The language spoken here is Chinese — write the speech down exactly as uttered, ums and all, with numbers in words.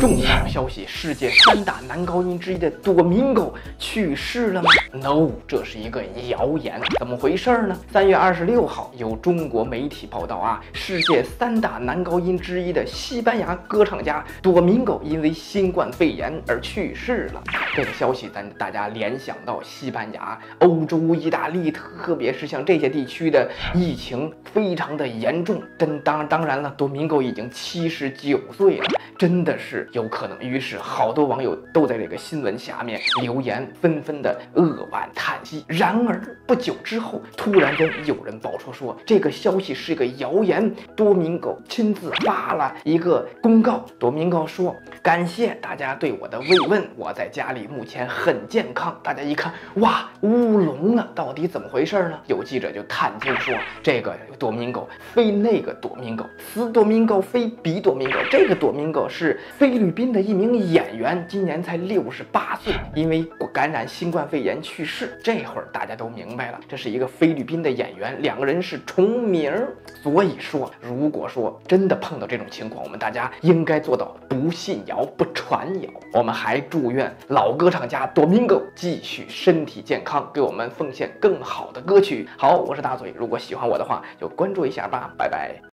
重要消息，世界三大男高音之一的多明戈去世了吗 ？No， 这是一个谣言。怎么回事呢？三月二十六号，有中国媒体报道啊，世界三大男高音之一的西班牙歌唱家多明戈因为新冠肺炎而去世了。这个消息咱大家联想到西班牙、欧洲、意大利，特别是像这些地区的疫情非常的严重。真当当然了，多明戈已经七十九岁了，真的是有可能。于是好多网友都在这个新闻下面留言，纷纷的扼腕叹息。然而不久之后，突然间有人爆出说这个消息是一个谣言，多明戈亲自发了一个公告。多明戈说：“感谢大家对我的慰问，我在家里目前很健康。”大家一看，哇，乌龙了，到底怎么回事呢？有记者就探究说，这个多明戈非那个多明戈，此多明戈非彼多明戈。这个多明戈是菲律宾的一名演员，今年才六十八岁，因为感染新冠肺炎去世。这会儿大家都明白了，这是一个菲律宾的演员，两个人是重名。所以说，如果说真的碰到这种情况，我们大家应该做到不信谣、不传谣。我们还祝愿老歌唱家多明戈继续身体健康，给我们奉献更好的歌曲。好，我是大嘴，如果喜欢我的话，就关注一下吧，拜拜。